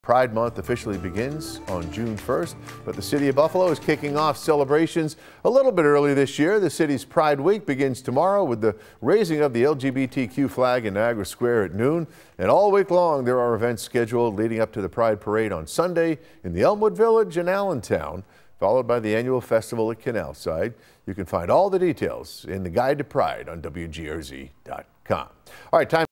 Pride Month officially begins on June 1st, but the city of Buffalo is kicking off celebrations a little bit early this year. The city's Pride Week begins tomorrow with the raising of the LGBTQ flag in Niagara Square at noon. And all week long, there are events scheduled leading up to the Pride Parade on Sunday in the Elmwood Village in Allentown, followed by the annual festival at Canalside. You can find all the details in the Guide to Pride on WGRZ.com. All right, time.